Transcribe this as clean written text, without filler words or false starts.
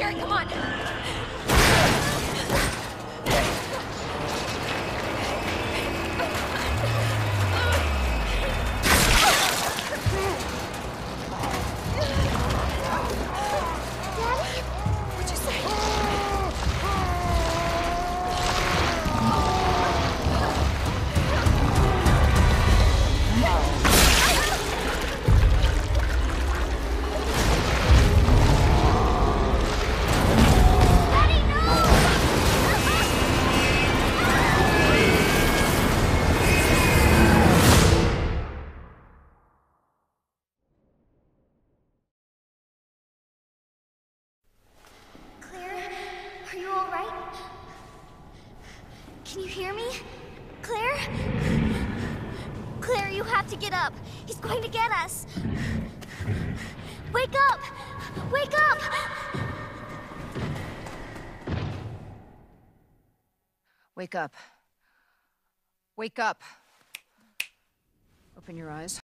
Sherry, come on. Can you hear me? Claire? Claire, you have to get up. He's going to get us. Wake up! Wake up! Wake up. Wake up. Open your eyes.